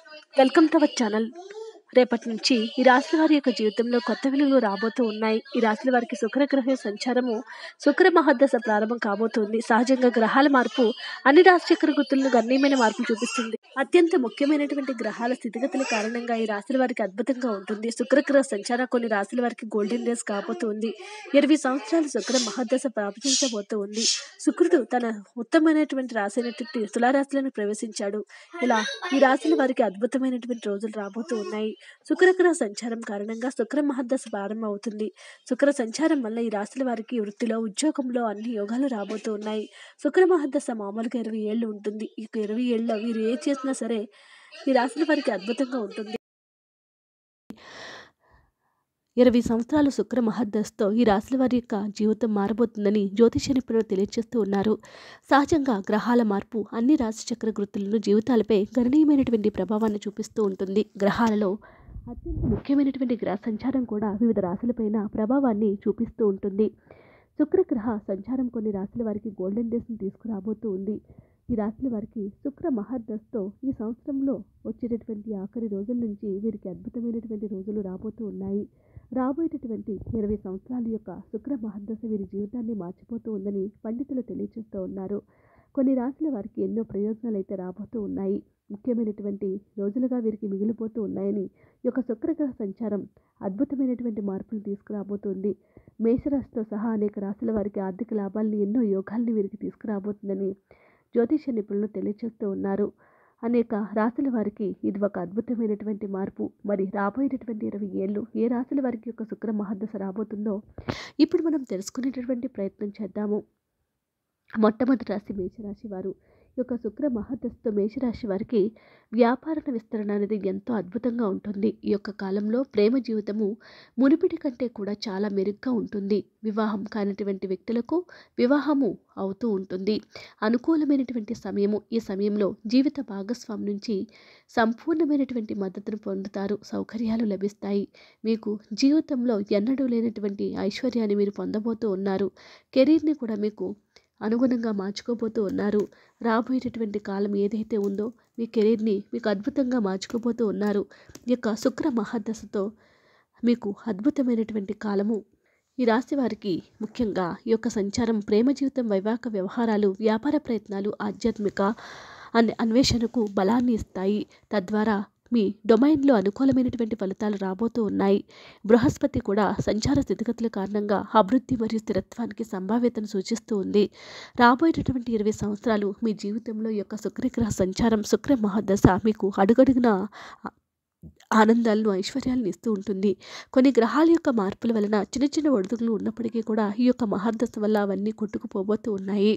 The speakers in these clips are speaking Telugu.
Welcome to our channel. రేపటి నుంచి ఈ రాశుల వారి యొక్క జీవితంలో కొత్త వెలుగులు రాబోతూ ఉన్నాయి. ఈ రాశుల వారికి శుక్రగ్రహ సంచారము శుక్ర మహాదశ ప్రారంభం కాబోతుంది. సహజంగా గ్రహాల మార్పు అన్ని రాశిచక్ర గుర్తులను గణనీయమైన మార్పులు చూపిస్తుంది. అత్యంత ముఖ్యమైనటువంటి గ్రహాల స్థితిగతుల కారణంగా ఈ రాశుల వారికి అద్భుతంగా ఉంటుంది. శుక్రగ్రహ సంచారం కొన్ని రాశుల వారికి గోల్డెన్ డేస్ కాబోతుంది. 20 సంవత్సరాలు శుక్ర మహాదశ ప్రారంభించబోతూ ఉంది. శుక్రుడు తన ఉత్తమమైనటువంటి రాశి అయినటువంటి తులారాశులను ప్రవేశించాడు. ఇలా ఈ రాశుల వారికి అద్భుతమైనటువంటి రోజులు రాబోతూ ఉన్నాయి. శుక్రగ్రహ సంచారం కారణంగా శుక్ర మహాదశ ప్రారంభం అవుతుంది. శుక్ర సంచారం వల్ల ఈ రాశుల వారికి వృత్తిలో, ఉద్యోగంలో అన్ని యోగాలు రాబోతూ ఉన్నాయి. శుక్ర మహాదశ మామూలుగా 20 ఏళ్ళు ఉంటుంది. ఈ 20 ఏళ్ళలో వీరు ఏ చేసినా సరే ఈ రాశుల వారికి అద్భుతంగా ఉంటుంది. 20 సంవత్సరాల శుక్ర మహర్దశతో ఈ రాశుల వారి యొక్క జీవితం మారబోతుందని జ్యోతిష నిపుణులు తెలియజేస్తూ ఉన్నారు. సహజంగా గ్రహాల మార్పు అన్ని రాశి చక్ర గుర్తులను జీవితాలపై గణనీయమైనటువంటి ప్రభావాన్ని చూపిస్తూ ఉంటుంది. గ్రహాలలో అత్యంత ముఖ్యమైనటువంటి గ్రహ సంచారం కూడా వివిధ రాశులపైన ప్రభావాన్ని చూపిస్తూ ఉంటుంది. శుక్రగ్రహ సంచారం కొన్ని రాశుల వారికి గోల్డెన్ డేస్ని తీసుకురాబోతూ ఉంది. ఈ రాశుల వారికి శుక్ర మహర్దశతో ఈ సంవత్సరంలో వచ్చేటటువంటి ఆఖరి రోజుల నుంచి వీరికి అద్భుతమైనటువంటి రోజులు రాబోతూ ఉన్నాయి. రాబోయేటటువంటి 20 సంవత్సరాల యొక్క శుక్ర మహర్దశ వీరి జీవితాన్ని మార్చిపోతూ ఉందని పండితులు తెలియజేస్తూ ఉన్నారు. కొన్ని రాశుల వారికి ఎన్నో ప్రయోజనాలు అయితే రాబోతూ ఉన్నాయి. ముఖ్యమైనటువంటి రోజులుగా వీరికి మిగిలిపోతూ ఉన్నాయని ఈ యొక్క శుక్రగ్రహ సంచారం అద్భుతమైనటువంటి మార్పులు తీసుకురాబోతుంది. మేషరాశితో సహా అనేక రాశుల వారికి ఆర్థిక లాభాలని, ఎన్నో యోగాల్ని వీరికి తీసుకురాబోతుందని జ్యోతిష నిపుణులు తెలియజేస్తూ ఉన్నారు. అనేక రాశుల వారికి ఇది ఒక అద్భుతమైనటువంటి మార్పు. మరి రాబోయేటటువంటి 20 ఏళ్ళు ఏ రాశుల వారికి యొక్క శుక్ర మహర్దశ రాబోతుందో ఇప్పుడు మనం తెలుసుకునేటటువంటి ప్రయత్నం చేద్దాము. మొట్టమొదటి రాశి మేషరాశి వారు. ఈ యొక్క శుక్ర మహర్దశతో మేషరాశి వారికి వ్యాపార విస్తరణ అనేది ఎంతో అద్భుతంగా ఉంటుంది. ఈ యొక్క కాలంలో ప్రేమ జీవితము మునుపటి కంటే కూడా చాలా మెరుగ్గా ఉంటుంది. వివాహం కానిటువంటి వ్యక్తులకు వివాహము అవుతూ ఉంటుంది. అనుకూలమైనటువంటి సమయము. ఈ సమయంలో జీవిత భాగస్వామి నుంచి సంపూర్ణమైనటువంటి మద్దతును పొందుతారు. సౌకర్యాలు లభిస్తాయి. మీకు జీవితంలో ఎన్నడూ లేనటువంటి ఐశ్వర్యాన్ని మీరు పొందబోతూ ఉన్నారు. కెరీర్ని కూడా మీకు అనుగుణంగా మార్చుకోబోతూ ఉన్నారు. రాబోయేటటువంటి కాలం ఏదైతే ఉందో మీ కెరీర్ని మీకు అద్భుతంగా మార్చుకోబోతూ ఉన్నారు. ఈ యొక్క శుక్ర మహాదశతో మీకు అద్భుతమైనటువంటి కాలము. ఈ రాశి వారికి ముఖ్యంగా ఈ యొక్క సంచారం ప్రేమ జీవితం, వైవాహిక వ్యవహారాలు, వ్యాపార ప్రయత్నాలు, ఆధ్యాత్మిక అన్వేషణకు బలాన్ని ఇస్తాయి. తద్వారా మీ డొమైన్లో అనుకూలమైనటువంటి ఫలితాలు రాబోతూ ఉన్నాయి. బృహస్పతి కూడా సంచార స్థితిగతుల కారణంగా అభివృద్ధి మరియు స్థిరత్వానికి సంభావ్యతను సూచిస్తూ ఉంది. రాబోయేటటువంటి 20 సంవత్సరాలు మీ జీవితంలో ఈ యొక్క శుక్రగ్రహ సంచారం, శుక్ర మహాదశ మీకు అడుగడుగున ఆనందాలను, ఐశ్వర్యాలను ఇస్తూ ఉంటుంది. కొన్ని గ్రహాల యొక్క మార్పుల వలన చిన్న చిన్న ఒడిదుడుకులు ఉన్నప్పటికీ కూడా ఈ యొక్క మహాదశ వల్ల అవన్నీ కొట్టుకుపోబోతూ ఉన్నాయి.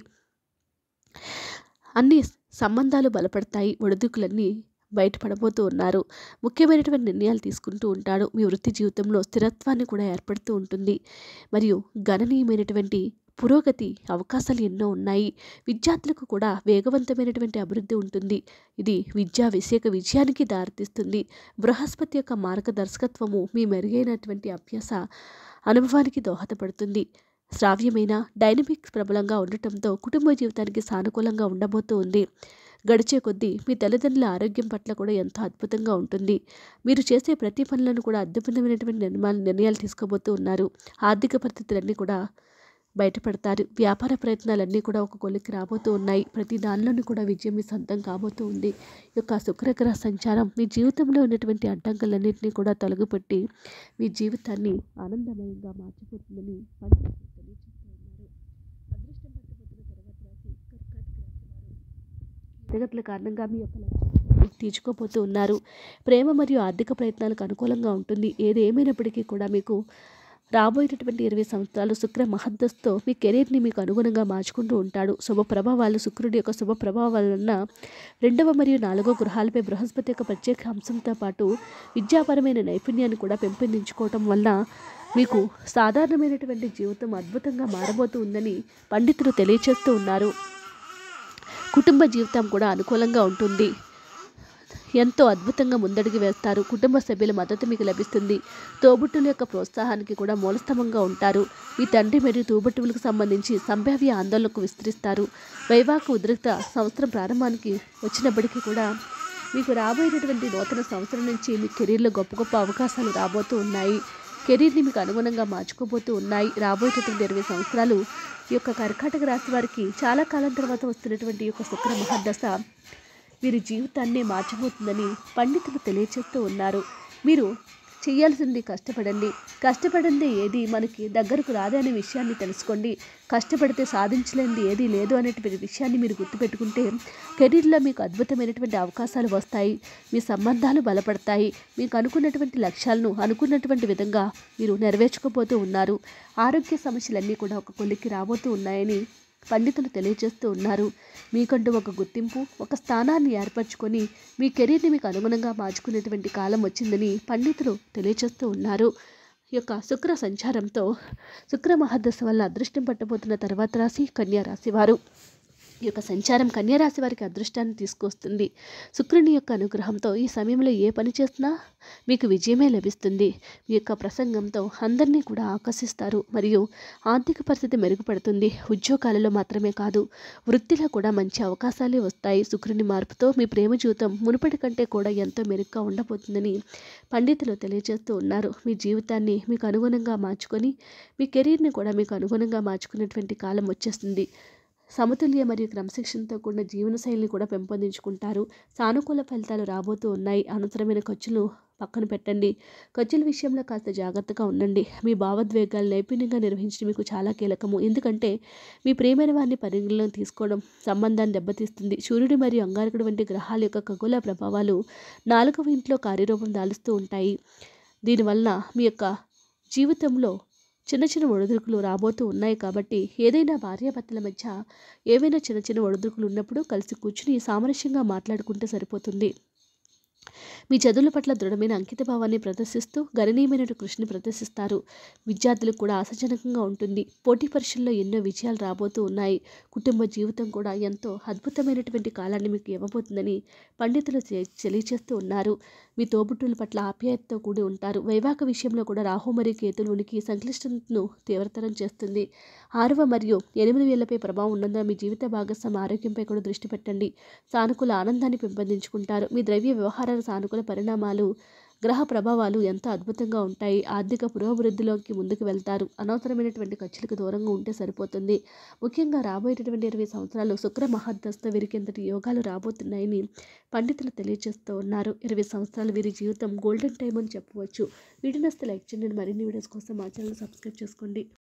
అన్ని సంబంధాలు బలపడతాయి. ఒడిదుడుకులన్నీ బయటపడబోతూ ఉన్నారు. ముఖ్యమైనటువంటి నిర్ణయాలు తీసుకుంటూ ఉంటాడు. మీ వృత్తి జీవితంలో స్థిరత్వాన్ని కూడా ఏర్పడుతూ ఉంటుంది. మరియు గణనీయమైనటువంటి పురోగతి అవకాశాలు ఎన్నో ఉన్నాయి. విద్యార్థులకు కూడా వేగవంతమైనటువంటి అభివృద్ధి ఉంటుంది. ఇది విజయానికి దారితీస్తుంది. బృహస్పతి యొక్క మార్గదర్శకత్వము మీ మెరుగైనటువంటి అభ్యాస అనుభవానికి దోహదపడుతుంది. శ్రావ్యమైన డైనమిక్స్ ప్రబలంగా ఉండటంతో కుటుంబ జీవితానికి సానుకూలంగా ఉండబోతూ ఉంది. గడిచే కొద్దీ మీ తల్లిదండ్రుల ఆరోగ్యం పట్ల కూడా ఎంతో అద్భుతంగా ఉంటుంది. మీరు చేసే ప్రతి పనులను కూడా అద్భుతమైనటువంటి నిర్ణయాలు తీసుకోబోతూ ఉన్నారు. ఆర్థిక పరిస్థితులన్నీ కూడా బయటపడతారు. వ్యాపార ప్రయత్నాలన్నీ కూడా ఒక కొలిక్కి రాబోతూ ఉన్నాయి. ప్రతి దానిలోనూ కూడా విజయం మీ సొంతం కాబోతూ ఉంది. ఈ యొక్క శుక్రగ్రహ సంచారం మీ జీవితంలో ఉన్నటువంటి అడ్డంకులన్నింటినీ కూడా తొలగిపెట్టి మీ జీవితాన్ని ఆనందమయంగా మార్చిపోతుందని పండితులు తెలియజేస్తూ ఉన్నారు. అదృష్టం పట్టబోతున్న తర్వాత రాశి కర్కాటక రాశి వారు. స్థితిగతుల కారణంగా మీ యొక్క లక్ష్యాలను తీర్చుకోబోతూ ఉన్నారు. ప్రేమ మరియు ఆర్థిక ప్రయత్నాలకు అనుకూలంగా ఉంటుంది. ఏది ఏమైనప్పటికీ కూడా మీకు రాబోయేటటువంటి 20 సంవత్సరాలు శుక్ర మహర్దశతో మీ కెరీర్ని మీకు అనుగుణంగా మార్చుకుంటూ ఉంటాడు. శుభ ప్రభావాలు. శుక్రుడి యొక్క శుభ ప్రభావాల వలన 2వ మరియు 4వ గృహాలపై బృహస్పతి యొక్క ప్రత్యేక అంశంతో పాటు విద్యాపరమైన నైపుణ్యాన్ని కూడా పెంపొందించుకోవటం వల్ల మీకు సాధారణమైనటువంటి జీవితం అద్భుతంగా మారబోతూ ఉందని పండితులు తెలియజేస్తూ ఉన్నారు. కుటుంబ జీవితం కూడా అనుకూలంగా ఉంటుంది. ఎంతో అద్భుతంగా ముందడుగు వేస్తారు. కుటుంబ సభ్యుల మద్దతు మీకు లభిస్తుంది. తోబుట్టుల యొక్క ప్రోత్సాహానికి కూడా మూలస్తంభంగా ఉంటారు. మీ తండ్రి మరియు తోబుట్టువులకు సంబంధించి సంభావ్య ఆందోళనకు విస్తరిస్తారు. వైవాహిక ఉద్రిక్త సంవత్సరం ప్రారంభానికి వచ్చినప్పటికీ కూడా మీకు రాబోయేటటువంటి నూతన సంవత్సరం నుంచి మీ కెరీర్లో గొప్ప గొప్ప అవకాశాలు రాబోతూ ఉన్నాయి. కెరీర్ని మీకు అనుగుణంగా మార్చుకోబోతూ ఉన్నాయి. రాబోయేటటువంటి 20 సంవత్సరాలు ఈ యొక్క కర్కాటక రాశి వారికి చాలా కాలం తర్వాత వస్తున్నటువంటి ఈ యొక్క శుక్ర మహర్దశ వీరి జీవితాన్నే మార్చబోతుందని పండితులు తెలియచేస్తూ ఉన్నారు. మీరు చేయాల్సింది కష్టపడండి. కష్టపడింది ఏది మనకి దగ్గరకు రాదే అనే విషయాన్ని తెలుసుకోండి. కష్టపడితే సాధించలేనిది ఏదీ లేదు అనేటువంటి విషయాన్ని మీరు గుర్తుపెట్టుకుంటే కెరీర్లో మీకు అద్భుతమైనటువంటి అవకాశాలు వస్తాయి. మీ సంబంధాలు బలపడతాయి. మీకు అనుకున్నటువంటి లక్ష్యాలను అనుకున్నటువంటి విధంగా మీరు నెరవేర్చుకోబోతూ ఉన్నారు. ఆరోగ్య సమస్యలన్నీ కూడా ఒక కొలిక్కి రాబోతూ ఉన్నాయని పండితులు తెలియజేస్తూ ఉన్నారు. మీకంటూ ఒక గుర్తింపు, ఒక స్థానాన్ని ఏర్పరచుకొని మీ కెరీర్ని మీకు అనుగుణంగా మార్చుకునేటువంటి కాలం వచ్చిందని పండితులు తెలియజేస్తూ ఉన్నారు. ఈ యొక్క శుక్ర సంచారంతో శుక్ర మహర్దశ వల్ల అదృష్టం పట్టబోతున్న తర్వాత రాశి కన్యా రాశి వారు. ఈ యొక్క సంచారం కన్యా రాశి వారికి అదృష్టాన్ని తీసుకొస్తుంది. శుక్రుని యొక్క అనుగ్రహంతో ఈ సమయంలో ఏ పని చేసినా మీకు విజయమే లభిస్తుంది. మీ యొక్క ప్రసంగంతో అందరినీ కూడా ఆకర్షిస్తారు మరియు ఆర్థిక పరిస్థితి మెరుగుపడుతుంది. ఉద్యోగాలలో మాత్రమే కాదు, వృత్తిలో కూడా మంచి అవకాశాలే వస్తాయి. శుక్రుని మార్పుతో మీ ప్రేమ జీవితం మునుపటి కంటే కూడా ఎంతో మెరుగ్గా ఉండబోతుందని పండితులు తెలియజేస్తూ ఉన్నారు. మీ జీవితాన్ని మీకు అనుగుణంగా మార్చుకొని మీ కెరీర్ని కూడా మీకు అనుగుణంగా మార్చుకునేటువంటి కాలం వచ్చేస్తుంది. సమతుల్య మరియు క్రమశిక్షణతో కూడిన జీవనశైలిని కూడా పెంపొందించుకుంటారు. సానుకూల ఫలితాలు రాబోతూ ఉన్నాయి. అనవసరమైన ఖర్చులు పక్కన పెట్టండి. ఖర్చుల విషయంలో కాస్త జాగ్రత్తగా ఉండండి. మీ భావోద్వేగాలు నైపుణ్యంగా నిర్వహించడం మీకు చాలా కీలకము. ఎందుకంటే మీ ప్రియమైన వారిని పరిగణలోకి తీసుకోవడం సంబంధాన్ని దెబ్బతీస్తుంది. సూర్యుడు మరియు అంగారకుడు వంటి గ్రహాల యొక్క ఖగోళ ప్రభావాలు 4వ ఇంట్లో కార్యరూపం దాలుస్తూ ఉంటాయి. దీనివల్ల మీ యొక్క జీవితంలో చిన్న చిన్న ఒడిదుడుకులు రాబోతూ ఉన్నాయి. కాబట్టి ఏదైనా భార్యాభర్తల మధ్య ఏవైనా చిన్న చిన్న ఒడిదుడుకులు ఉన్నప్పుడు కలిసి కూర్చుని సామరస్యంగా మాట్లాడుకుంటే సరిపోతుంది. మీ చదువుల పట్ల దృఢమైన అంకితభావాన్ని ప్రదర్శిస్తూ గణనీయమైన కృషిని ప్రదర్శిస్తారు. విద్యార్థులకు కూడా ఆశాజనకంగా ఉంటుంది. పోటీ పరీక్షల్లో ఎన్నో విజయాలు రాబోతూ ఉన్నాయి. కుటుంబ జీవితం కూడా ఎంతో అద్భుతమైనటువంటి కాలాన్ని మీకు ఇవ్వబోతుందని పండితులు తెలియచేస్తూ ఉన్నారు. మీ తోబుట్టుల పట్ల ఆప్యాయతతో కూడి ఉంటారు. వైవాహిక విషయంలో కూడా రాహు మరియు కేతుల ఉనికి సంక్లిష్టతను తీవ్రతరం చేస్తుంది. 6వ మరియు 8 వేళ్లపై ప్రభావం ఉన్నందున మీ జీవిత భాగస్వామి ఆరోగ్యంపై కూడా దృష్టి పెట్టండి. సానుకూల ఆనందాన్ని పెంపొందించుకుంటారు. మీ ద్రవ్య వ్యవహారాల సానుకూల పరిణామాలు గ్రహ ప్రభావాలు ఎంతో అద్భుతంగా ఉంటాయి. ఆర్థిక పురోభివృద్ధిలోకి ముందుకు వెళ్తారు. అనవసరమైనటువంటి ఖర్చులకు దూరంగా ఉంటే సరిపోతుంది. ముఖ్యంగా రాబోయేటటువంటి 20 సంవత్సరాలు శుక్ర మహర్దశతో వీరికి ఎంతటి యోగాలు రాబోతున్నాయని పండితులు తెలియజేస్తూ ఉన్నారు. 20 సంవత్సరాలు వీరి జీవితం గోల్డెన్ టైం అని చెప్పవచ్చు. వీడియోని లైక్ చేయండి. మరిన్ని వీడియోస్ కోసం మా ఛానల్ సబ్స్క్రైబ్ చేసుకోండి.